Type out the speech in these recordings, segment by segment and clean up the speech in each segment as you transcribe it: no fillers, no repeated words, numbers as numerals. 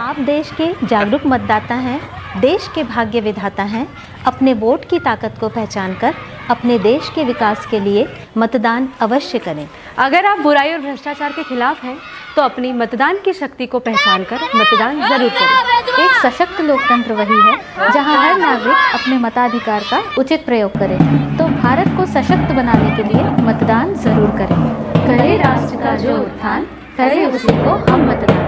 आप देश के जागरूक मतदाता हैं, देश के भाग्य विधाता हैं। अपने वोट की ताकत को पहचानकर अपने देश के विकास के लिए मतदान अवश्य करें। अगर आप बुराई और भ्रष्टाचार के खिलाफ हैं तो अपनी मतदान की शक्ति को पहचानकर मतदान जरूर करें। एक सशक्त लोकतंत्र वही है जहां हर नागरिक अपने मताधिकार का उचित प्रयोग करे। तो भारत को सशक्त बनाने के लिए मतदान जरूर करें। करे राष्ट्र का जो उत्थान, करे उसी को हम मतदान।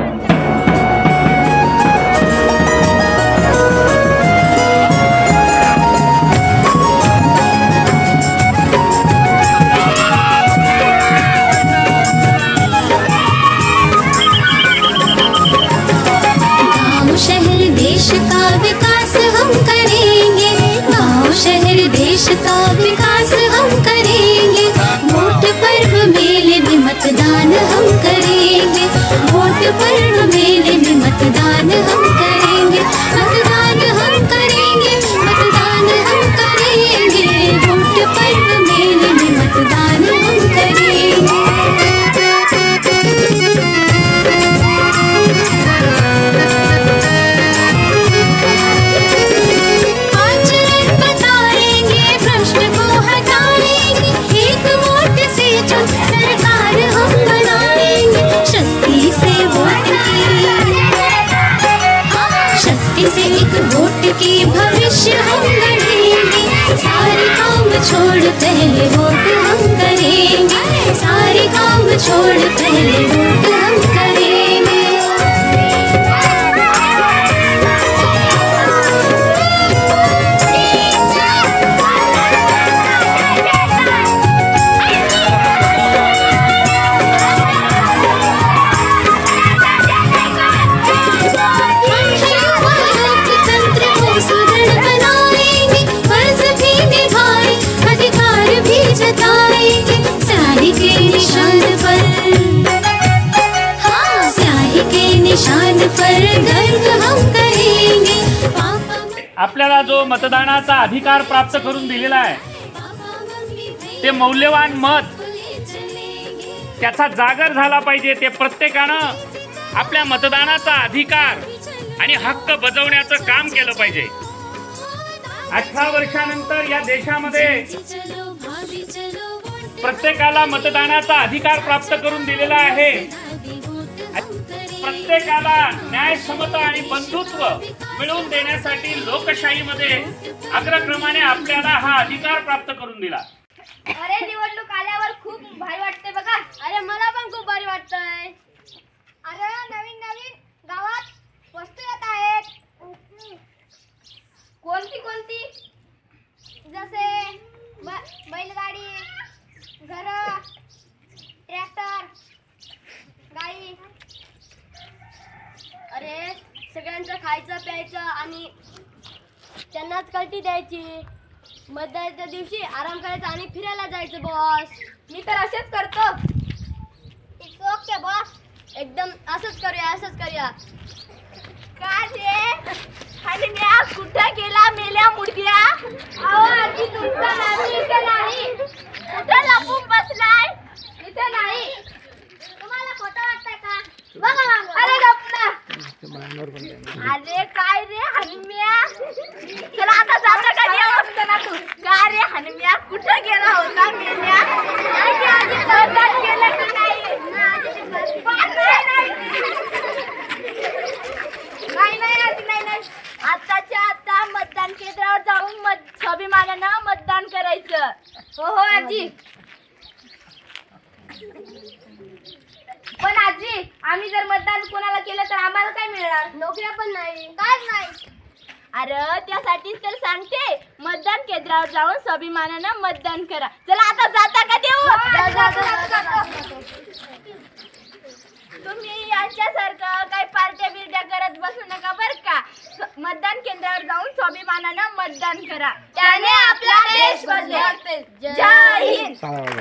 का विकास हम करेंगे, वोट पर्व मेले में मतदान हम करेंगे, वोट पर्व मेले में मतदान हम करेंगे, मतदान हम करेंगे, मतदान हम करेंगे, वोट पर्व मेले में मतदान हम करेंगे। की भविष्य हम गढ़ेंगे, सारे काम छोड़ पहले वोट हम करेंगे, सारे काम छोड़ पहले वोट हम करेंगे। आपल्याला जो मतदानाचा अधिकार प्राप्त करून दिलेला आहे ते मौल्यवान मत त्याचा जागर झाला पाहिजे। ते प्रत्येकानं आपल्या मतदानाचा अधिकार आणि हक्क बजावण्याचं काम केलं पाहिजे। 18 वर्षानंतर या देशामध्ये प्रत्येकाला मतदानाचा अधिकार प्राप्त करून दिलेला आहे। प्रत्येकाला न्याय, समता आणि बंधुत्व मिळवून देण्यासाठी लोकशाहीमध्ये अग्रक्रमाने आपल्याला हा अधिकार प्राप्त करून दिला। अरे निवडणूक आल्यावर खूप भारी वाटते बघा। अरे मला पण खूप भारी वाटतंय। अरे नवीन नवीन गावात वस्तू येत आहेत। कोणती कोणती? जसे बैलगाडी, घर, ट्रॅक्टर, गाडी। अरे सगळ्यांचं खायचं प्यायचं आणि त्यांनाच कल्टी द्यायची। मतदानाच्या दिवशी आराम करायचा आणि फिरायला जायचं बॉस। मी तर असेच करतो। इट्स ओके बॉस, एकदम असंच करूया। काय रे आणि मी आज कुठं गेला मेल्या मुडद्या? अहो आजी तुमचा नाही इथे नाही। कुठं लपून बसलाय? इथे नाही। तुम्हाला खोटं वाटतंय का? बघा अरे गप्पा। अरे काय रे हनुम्या, चला आता जाता का नाही ना तू? काय रे हनुम्या कुठं गेला होता मेल्या? आणि आधी मतदान केलं का नाही? नाही आताच्या आता मतदान केंद्रावर जाऊन स्वाभिमानानं मतदान करायचं। हो आजी। पण आजी आम्ही जर मतदान कोणाला केलं तर आम्हाला काय मिळणार? नोकऱ्या पण नाही, काय नाही। अरे त्यासाठीच तर सांगते, मतदान केंद्रावर जाऊन स्वाभिमानानं मतदान करा। चला आता जाता का देऊ? तुम्ही यांच्यासारखं काही पार्ट्या बिर्ट्या करत बसू नका बर का। मतदान केंद्रावर जाऊन स्वाभिमानानं मतदान करा, त्याने आपला देश बदलेल। जय हिंद।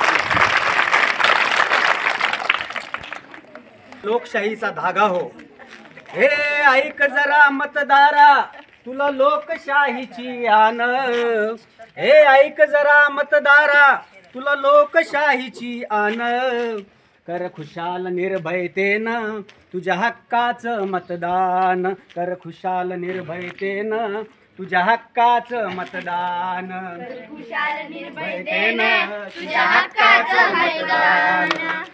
लोकशाहीचा धागा हो, हे ऐक जरा मतदारा, तुला लोकशाहीची आन। हे ऐक जरा मतदारा, तुला लोकशाहीची आन। कर खुशाल निर्भयतेनं तुझ्या हक्काचं मतदान, कर खुशाल निर्भयतेनं तुझ्या हक्काचं मतदान, खुशाल निर्भयतेनं तुझ्या हक्काचं मतदान,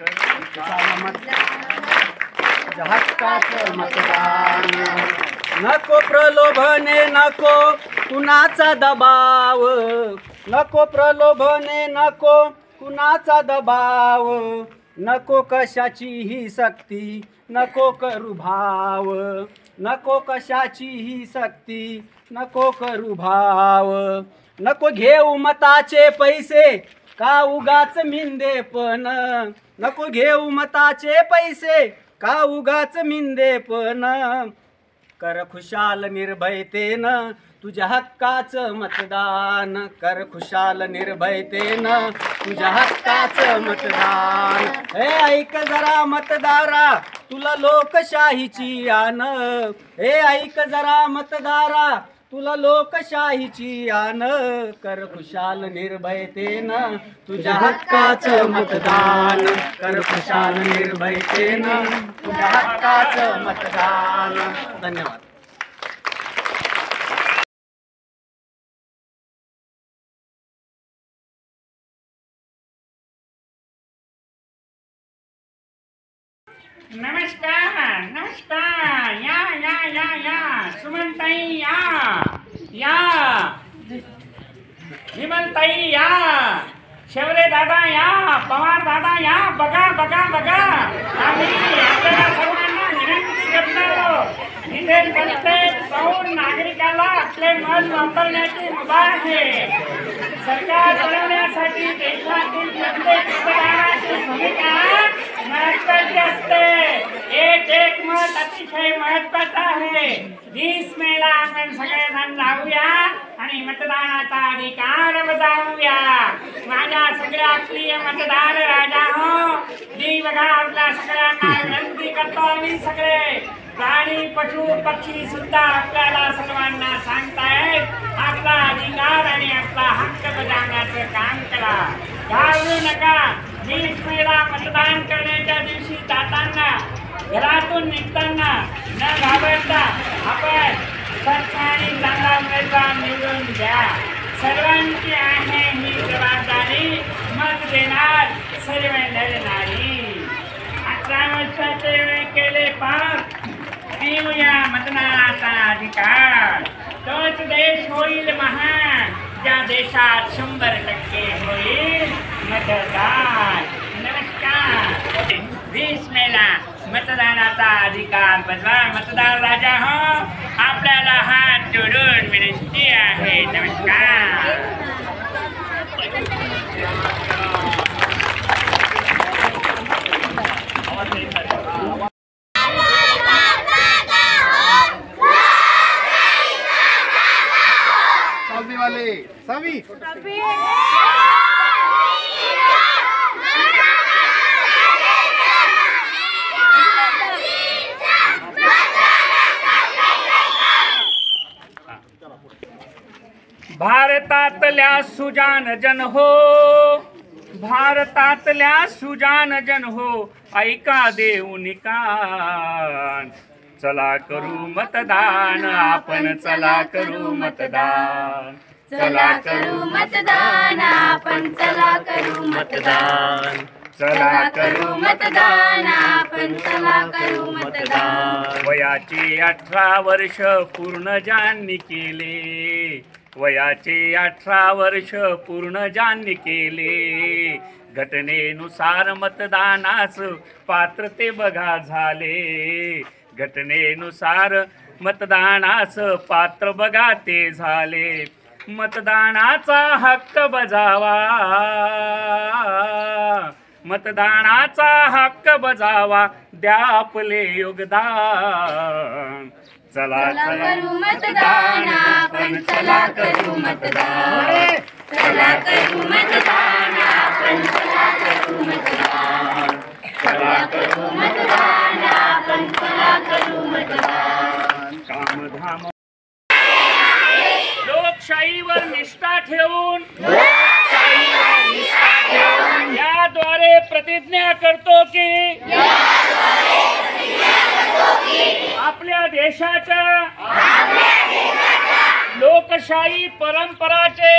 तुझ्या हक्काचं मतदान. नको प्रलोभने नको कुणाचा दबाव, नको प्रलोभने नको कुणाचा दबाव, नको कशाचीही सक्ती नको करू भाव, नको कशाचीही सक्ती नको करू भाव. नको घेऊ मताचे पैसे का उगाच मिंदेपण, नको घेऊ मताचे पैसे का उगाच मिंदेपण, कर खुशाल निर्भयतेनं तुझ्या हक्काचं मतदान, कर खुशाल निर्भयतेनं तुझ्या हक्काचं मतदान. हे ऐक जरा मतदारा तुला लोकशाहीची आन, हे ऐक जरा मतदारा तुला लोकशाहीची आन, कर खुशाल निर्भयतेनं तुझ्या हक्काचं मतदान, कर खुशाल निर्भयतेनं तुझ्या हक्काचं मतदान. धन्यवाद. नमस्कार नमस्कार, या या या या सुमनताई या विमलताई या, शेवरे दादा या, पवार दादा या. बघा बघा बघा, आम्ही आपल्याला सर्वांना विनंती करतो, इथे प्रत्येक तरुण नागरिकाला आपले मत वापरण्याची मुभा आहे. सरकार बनवण्यासाठी देशातील प्रत्येक मतदाराची भूमिका महत्वाची असते. एक मत अतिशय महत्वाचं आहे. 20 मेला आपण सगळेजण जाऊया आणि मतदानाचा अधिकार बजावूया. माझ्या सगळ्या प्रिय मतदार राजा हो, मी बघा आपल्या सगळ्यांना विनंती करतो, आम्ही सगळे प्राणी पशु पक्षी सुद्धा आपल्याला सर्वांना सांगतायत आपला अधिकार आणि आपला हक्क बजावण्याचं काम करा. घाबरू नका. 20 मेला मतदान करण्याच्या दिवशी जाताना, घरातून निघताना न घाबरता आपण स्वच्छ आणि चांगला उमेदवार निवडून द्या. सर्वांची आहे ही जबाबदारी, मत देणार सर्व लढणारी. 18 वर्षाचे वय केले पार, देऊया मतदानाचा अधिकार. तोच देश होईल महान ज्या देशात 100% होईल मतदान. नमस्कार. 20 मेला मतदानाचा अधिकार बजवा. मतदार राजा हो, आपल्याला हात जोडून विनंती आहे. नमस्कार. सभी भारतातल्या सुजान जन हो, भारतातल्या सुजान जन हो, ऐका देऊन कान. चला करू मतदान आपण, चला करू मतदान, चला करू मतदान आपण, चला करू मतदान, चला करू मतदान आपण, चला करू मतदान. वयाचे 18 वर्ष पूर्ण ज्यांनी केले, वयाचे 18 वर्ष पूर्ण ज्यांनी केले, घटनेनुसार मतदानास पात्रते बघा झाले, घटनेनुसार मतदानास पात्र बघा ते झाले. मतदानाचा हक्क बजावा, मतदानाचा हक्क बजावा, द्या आपले योगदान. चला करू मतदान आपण, चला करू मतदान, चला करू मतदान आपण, चला करू मतदान, चला करू मतदान आपण, चला करू मतदान. कामधाम लोकशाहीवर निष्ठा ठेवून याद्वारे प्रतिज्ञा करतो करतो की आपल्या देशाच्या लोकशाही परंपराचे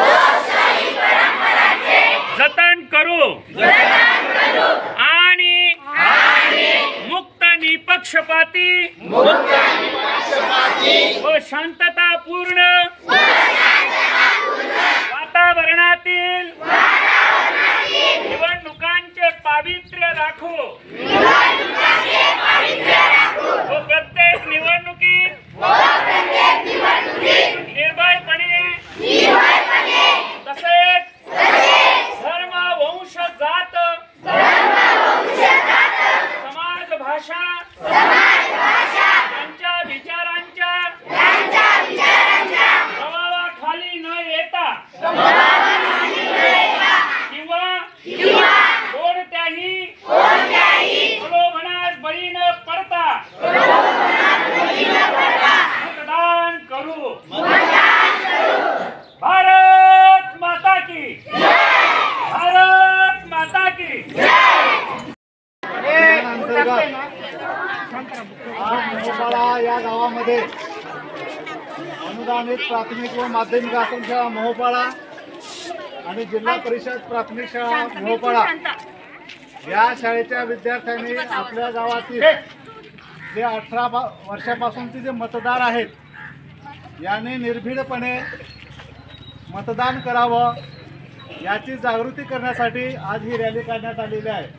जतन करू आणि मुक्त निपक्षपाती व शांततापूर्ण वातावरणातील निवडणुकांचे पावित्र्य राखू व प्रत्येक निवडणुकीत निर्भयपणे तसेच धर्म वंश जात समाज भाषा यांच्या विचारांच्या प्रभावाखाली न येता किंवा कोणत्याही प्रलोभनास बळी न पडता मतदान करू. भारत माता की भारत माता की. मोहोपाडा या गावामध्ये अनुदानित प्राथमिक व माध्यमिक आश्रमशाळा मोहोपाडा आणि जिल्हा परिषद प्राथमिक शाळा मोहोपाडा या शाळेच्या विद्यार्थ्यांनी आपल्या गावातील जे 18 वर्षापासूनचे जे मतदार आहेत याने निर्भीडपणे मतदान करावं याची जागृती करण्यासाठी आज ही रॅली काढण्यात आलेली आहे.